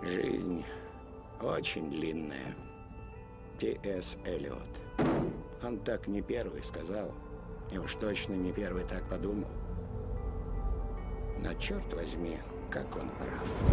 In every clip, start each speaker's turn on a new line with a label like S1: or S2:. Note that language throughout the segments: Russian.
S1: Жизнь очень длинная. Т.С. Эллиот. Он так не первый сказал, и уж точно не первый так подумал. Но черт возьми, как он прав.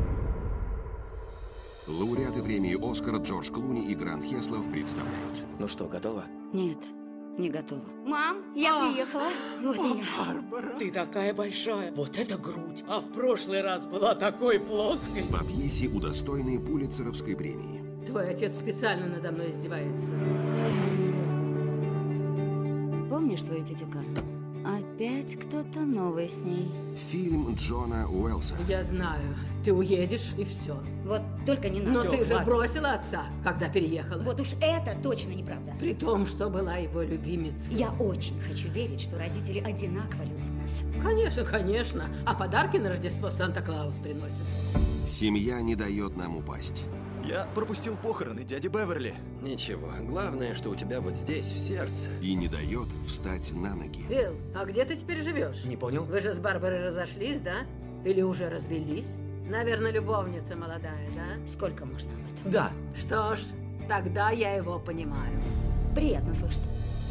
S2: Лауреаты премии «Оскар» Джордж Клуни и Грант Хеслов представляют.
S3: Ну что, готова?
S4: Нет, не готова.
S5: Мам, я приехала.
S4: Вот и я.
S6: Барбара, ты такая большая. Вот это грудь. А в прошлый раз была такой плоской.
S2: По пьесе, удостоенной Пулитцеровской премии.
S7: Твой отец специально надо мной издевается.
S4: Помнишь свою тетю Кармен? Опять кто-то новый с ней.
S2: Фильм Джона Уэллса.
S7: Я знаю, ты уедешь и все.
S4: Вот только не
S7: Но
S4: надо.
S7: ты же
S6: ладно.
S7: бросила отца, когда переехала.
S5: Вот уж это точно неправда.
S7: При том, что была его любимицей.
S5: Я очень хочу верить, что родители одинаково любят нас.
S7: Конечно, конечно. А подарки на Рождество Санта-Клаус приносит.
S2: Семья не дает нам упасть.
S3: Я пропустил похороны дяди Беверли.
S8: Ничего, главное, что у тебя вот здесь, в сердце.
S2: И не дает встать на ноги.
S7: Билл, а где ты теперь живешь?
S3: Не понял?
S7: Вы же с Барбарой разошлись, да? Или уже развелись? Наверное, любовница молодая, да?
S5: Сколько можно об этом?
S3: Да.
S7: Что ж, тогда я его понимаю.
S5: Приятно слышать.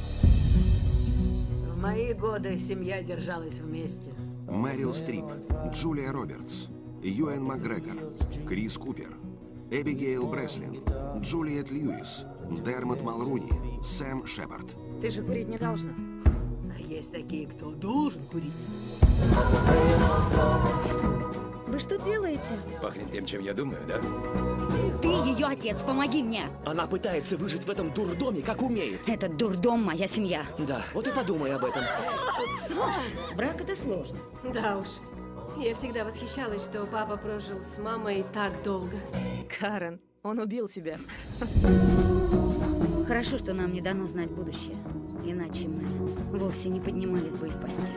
S7: В мои годы семья держалась вместе.
S2: Мэрил Стрип, Джулия Робертс, Юэн Макгрегор, Крис Купер, Эбигейл Бреслин, Джулиет Льюис, Дермот Малруни, Сэм Шепард.
S5: Ты же курить не должна.
S7: А есть такие, кто должен курить.
S5: Вы что делаете?
S8: Пахнет тем, чем я думаю, да?
S5: Ты ее отец, помоги мне.
S3: Она пытается выжить в этом дурдоме, как умеет.
S5: Этот дурдом моя семья.
S3: Да, вот и подумай об этом.
S5: Брак это сложно.
S9: Да уж. Я всегда восхищалась, что папа прожил с мамой так долго.
S10: Карен, он убил себя.
S4: Хорошо, что нам не дано знать будущее. Иначе мы вовсе не поднимались бы из постели.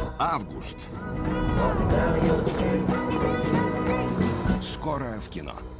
S2: Август. Скоро в кино.